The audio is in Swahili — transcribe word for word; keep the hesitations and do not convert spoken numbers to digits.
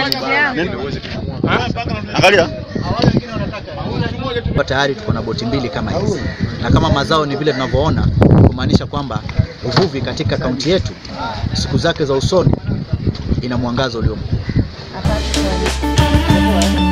Angalia. Kwa tayari tuko na boti mbili kama hizi. Na kama mazao ni vile tunavyoona, kumaanisha kwamba uvuvi katika kaunti yetu siku zake za usoni ina mwangazo ulio mkubwa.